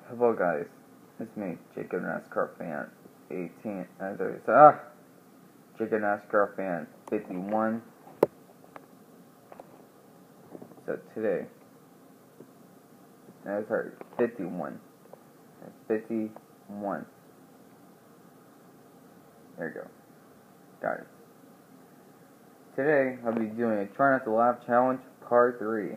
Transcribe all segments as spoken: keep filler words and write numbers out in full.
Hello guys, it's me, Jacob NASCAR Fan eighteen, and there's, ah, Jacob NASCAR Fan fifty-one. So today, no, sorry, fifty-one, it's fifty-one, there you go, got it. Today, I'll be doing a Try Not to Laugh Challenge Part three,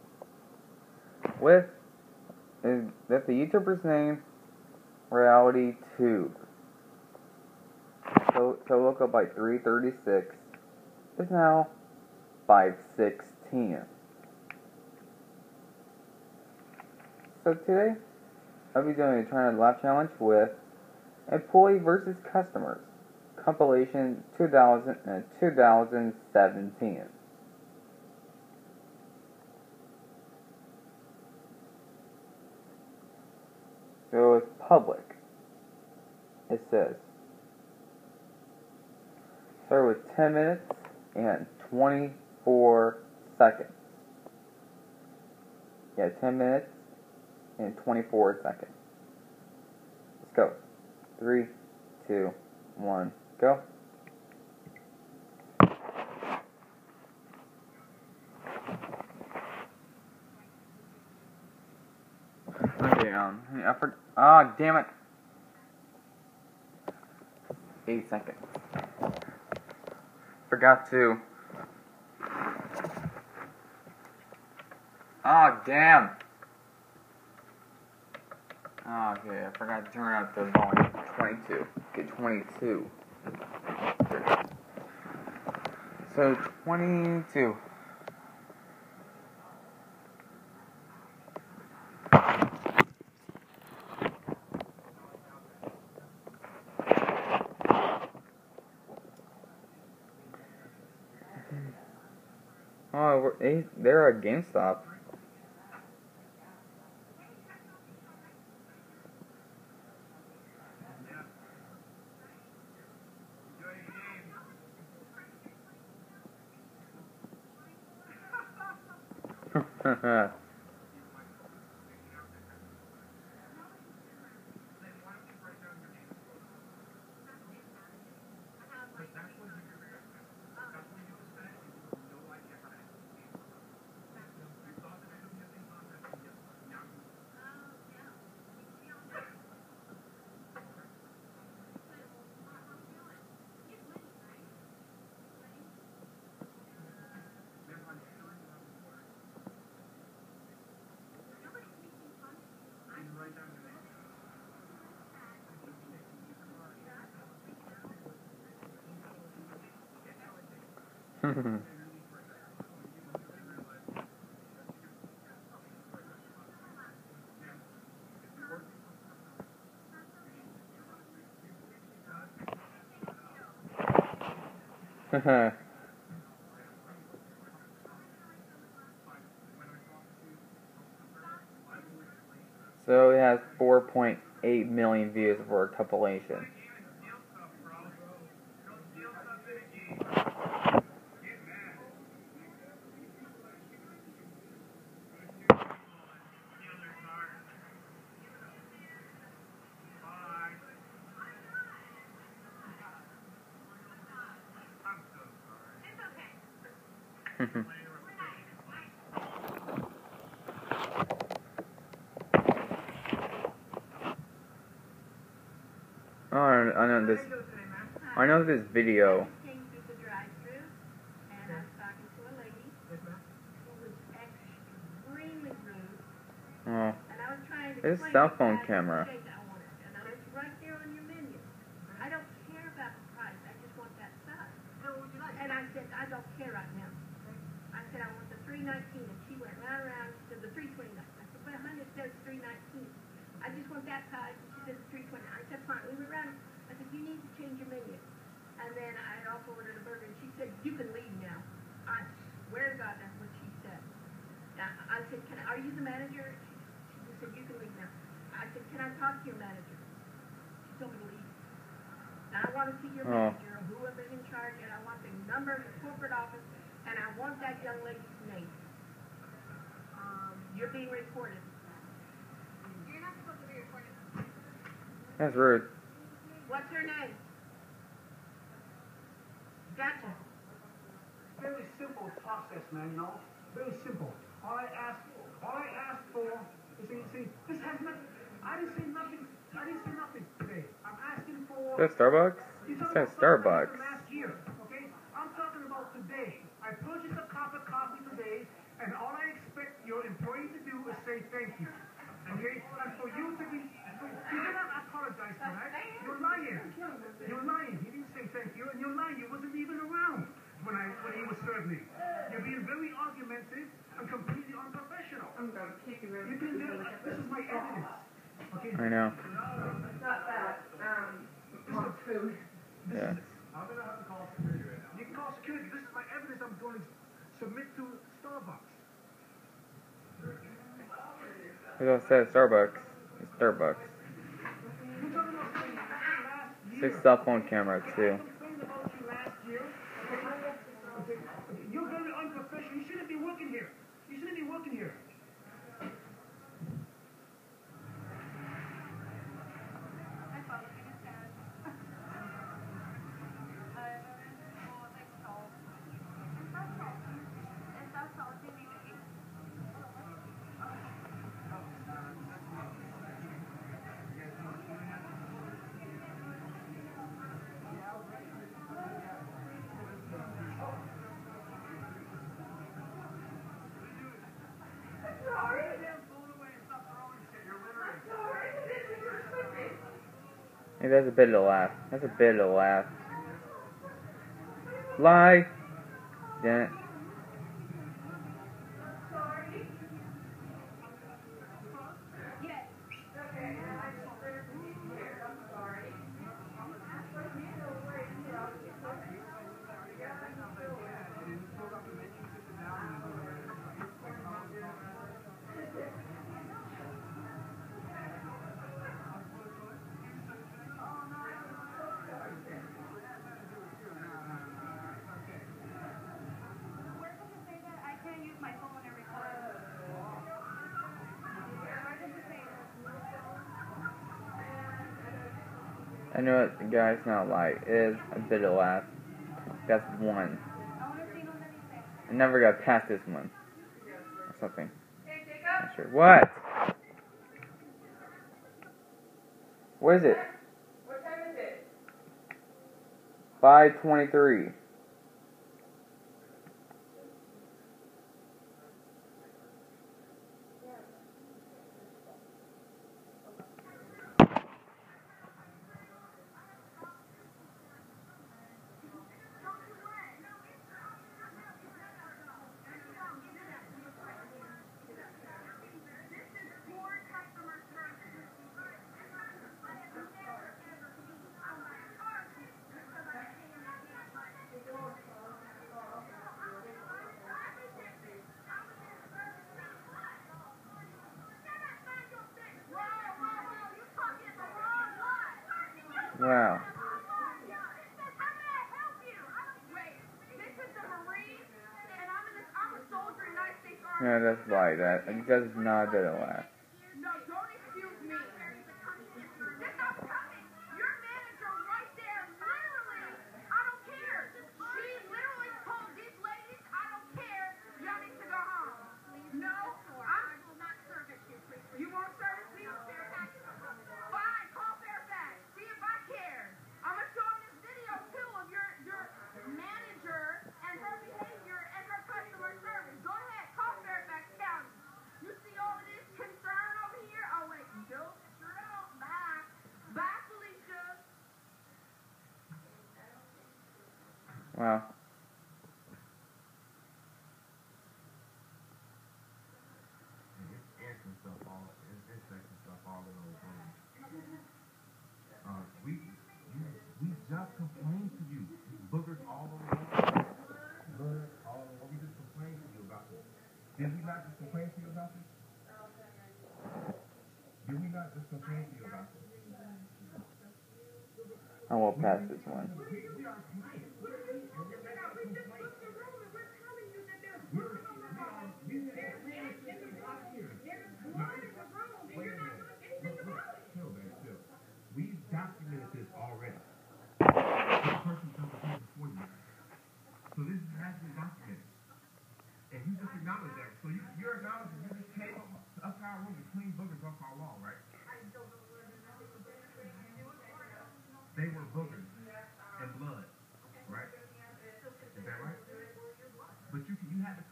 with Is that the YouTuber's name? Reality Tube. So, so look up by three thirty-six. It's now five sixteen. So today, I'll be doing a Try Not to Laugh challenge with Employee versus Customers compilation two thousand and two thousand seventeen. So it's public. It says start with ten minutes and twenty-four seconds. Yeah, ten minutes and twenty-four seconds. Let's go. Three, two, one, go. Okay, um, I for, ah, damn it. Eight seconds. Forgot to. Ah, damn. Oh, okay, I forgot to turn out the volume. twenty-two. Get twenty-two. So, twenty-two. Oh, we're, they, they're at GameStop. So it has four point eight million views for a compilation. Oh, I know this. I know this video. Oh, it's a cell phone camera. And I said, I don't care right now. I said, I want the three nineteen, and she went right around to the three twenty-nine. I said, but honey, it says three nineteen. I just want that size. She said three twenty-nine. I said, fine. We went around. I said, you need to change your menu. And then I had also ordered a burger, and she said, you can leave now. I swear to God, that's what she said. Now, I said, can I, are you the manager? She, she said, you can leave now. I said, can I talk to your manager? She told me to leave. Now, I want to see your Oh. manager, or whoever's in charge, and I want the number of the corporate office, and I want that young lady's name. Um, you're being recorded. You're not supposed to be That's rude. What's her name? Gotcha. Very simple process, man, you know? Very simple. All I ask, all I asked for is, see, see, this has nothing, I didn't say nothing, I didn't say nothing today. I'm asking for... Is that Starbucks? It says Starbucks. Last year, okay? I'm talking about today. I purchased a cup of coffee today, and all I expect your employee to do is say thank you. Okay? And for you to be... You did not apologize for that. You're lying. You're lying. He didn't say thank you, and you're lying. You wasn't even around when I when he was served me. You're being very argumentative and completely unprofessional. I'm going to kick you. You can do this is my evidence. Okay? I know. It's not that. Um, more food. Yeah. I'm going to have to call security right now. You can call security. This is my evidence I'm going to submit to Starbucks. It all says Starbucks. It's Starbucks. Six cell phone camera too. You're very unprofessional. You shouldn't be working here. You shouldn't be working here. Hey, that's a bit of a laugh. That's a bit of a laugh. Lie. Damn it. I know what the guy's not like. It is a bit of a laugh. That's one. I never got past this one. Or something. Not sure. What? What is it? What time is it? five twenty-three. Wow. Yeah, that's like that. It does not a bit of a laugh. No, don't excuse me. This I'm coming. Your manager right there, literally, I don't care. She literally told these ladies, I don't care. Y'all need to go home. No, I will not service you. You won't service me? Fine, call Fairfax. See if I care. I'm gonna show them this video too of your your manager and her behavior and her customer service. Go ahead, call Fairfax County. You see all of this concern over here? Oh wait, nope, sure don't. Bye. Bye, Felicia. Wow. Answering stuff all, insects and stuff all in those rooms. Uh, we, you, we just complained to you. Boogers all over. Boogers all over. We just complained to you about this. Did we not just complain to you about this? Did we not just complain to you about this? I won't pass this one. Wait a minute. Look, look.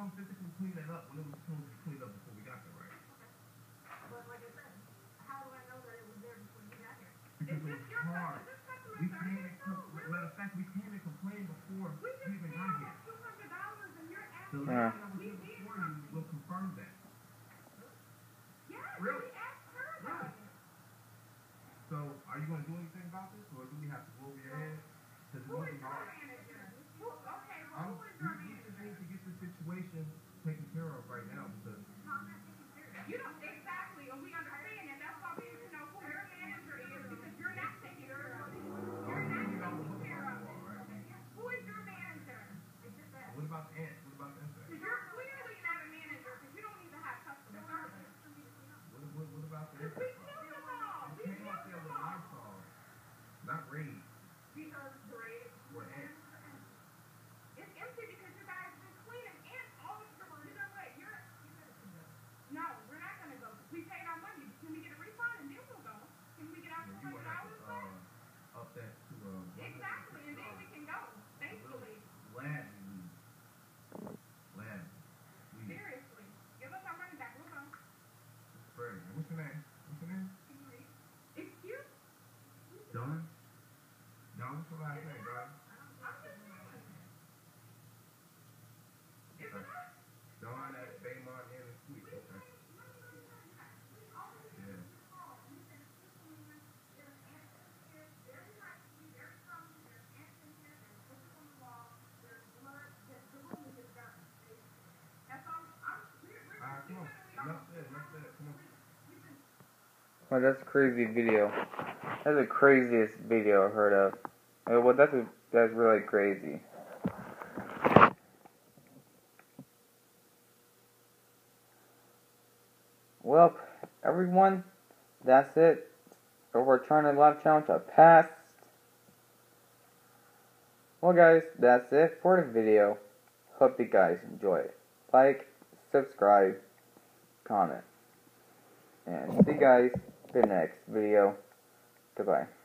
come physically clean that up when it was supposed to be cleaned up before we got there, right? But like I said, how do I know that it was there before you got here? Because It's it just was your hard. customer We service. came and No, com- really? matter of fact, we came and complained before We we just even paid got here. almost two hundred dollars and you're The asking. lady Yeah. that was here before you will confirm that. Yes, Really? we asked her about it. So, are you going to do anything about this, or do we have to go over your head? Because it Who won't is be your hard. manager? Who, okay, well, I'm, who is we, your we manager? just need to get this situation taken care of right now because No, I'm not taking serious. You don't, exactly, and we understand that. That's why we need to know who your manager is because you're not taking care of it. You're not taking care of it. Who is your manager? It's just that. what about the ants? What about the insects? Because you're clearly not a manager because you don't even have customer service. What, what, what about the We insects? killed them all. We Came killed out there them with all. Lysol, not Raid, Because Greg, or ants. it's empty because you guys been cleaning ants all the time. You know what? You're, no, we're not gonna go. We paid our money. Can we get a refund and then we'll go? Can we get our You two will hundred have dollars to back? uh, up that to uh, Exactly, and then we can go. Thankfully. lab leave. Lab leave. Seriously. Give us our money back. We'll go. Spray. What's your name? What's your name? Can you read? Excuse? Don? Don, what's your last name, Don? I'm just saying. Is it not? Don at Baymont Inn and Suite. Okay. Yeah. Alright, come on. Enough said, enough said. Come on. Well, that's a crazy video. That's the craziest video I've heard of. Uh, Well, that's a, that's really crazy. Well, everyone, that's it. Over trying to live challenge I passed. Well, guys, that's it for the video. Hope you guys enjoy it. Like, subscribe, comment, and see you guys in the next video. Goodbye.